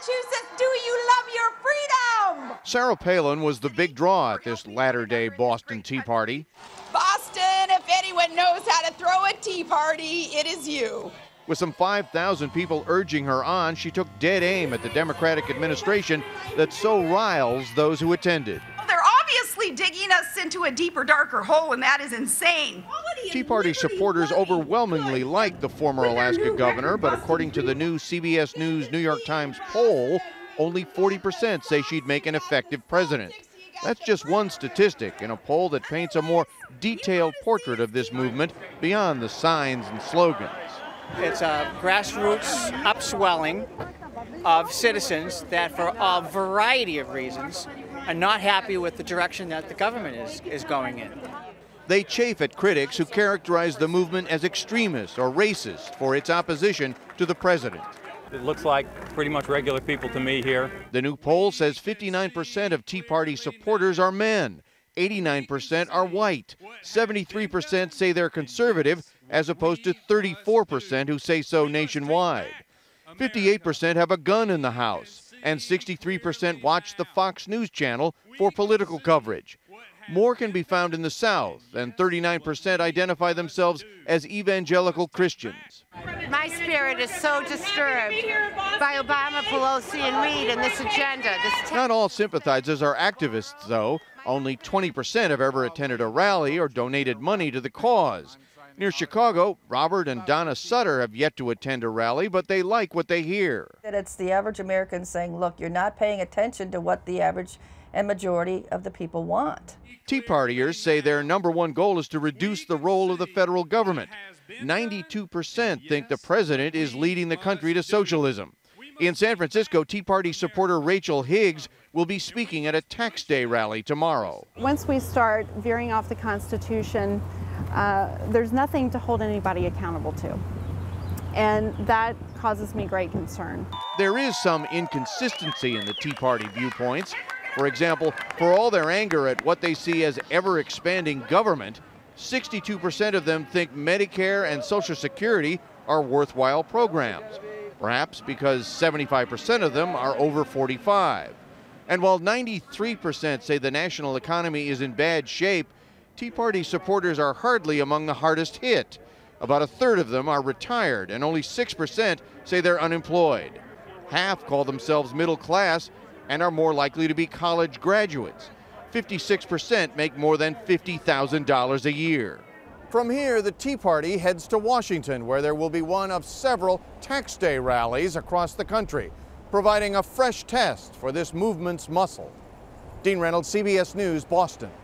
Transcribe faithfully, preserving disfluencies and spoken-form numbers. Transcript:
Massachusetts, do you love your freedom? Sarah Palin was the big draw at this latter-day Boston Tea Party. Boston, if anyone knows how to throw a tea party, it is you. With some five thousand people urging her on, she took dead aim at the Democratic administration that so riles those who attended. They're obviously digging us into a deeper, darker hole, and that is insane. Tea Party supporters overwhelmingly like the former Alaska governor, but according to the new C B S News New York Times poll, only forty percent say she'd make an effective president. That's just one statistic in a poll that paints a more detailed portrait of this movement beyond the signs and slogans. It's a grassroots upswelling of citizens that, for a variety of reasons, are not happy with the direction that the government is, is going in. They chafe at critics who characterize the movement as extremist or racist for its opposition to the president. It looks like pretty much regular people to me here. The new poll says fifty-nine percent of Tea Party supporters are men, eighty-nine percent are white, seventy-three percent say they're conservative, as opposed to thirty-four percent who say so nationwide. fifty-eight percent have a gun in the house, and sixty-three percent watch the Fox News channel for political coverage. More can be found in the South, and thirty-nine percent identify themselves as evangelical Christians. My spirit is so disturbed by Obama, Pelosi, and Reid and this agenda. This Not all sympathizers are activists, though. Only twenty percent have ever attended a rally or donated money to the cause. Near Chicago, Robert and Donna Sutter have yet to attend a rally, but they like what they hear. It's the average American saying, look, you're not paying attention to what the average and majority of the people want. Tea Partiers say their number one goal is to reduce the role of the federal government. ninety-two percent think the president is leading the country to socialism. In San Francisco, Tea Party supporter Rachel Higgs will be speaking at a tax day rally tomorrow. Once we start veering off the Constitution, uh, there's nothing to hold anybody accountable to. And that causes me great concern. There is some inconsistency in the Tea Party viewpoints. For example, for all their anger at what they see as ever-expanding government, sixty-two percent of them think Medicare and Social Security are worthwhile programs, perhaps because seventy-five percent of them are over forty-five. And while ninety-three percent say the national economy is in bad shape, Tea Party supporters are hardly among the hardest hit. About a third of them are retired, and only six percent say they're unemployed. Half call themselves middle class and are more likely to be college graduates. fifty-six percent make more than fifty thousand dollars a year. From here, the Tea Party heads to Washington, where there will be one of several tax day rallies across the country, providing a fresh test for this movement's muscle. Dean Reynolds, C B S News, Boston.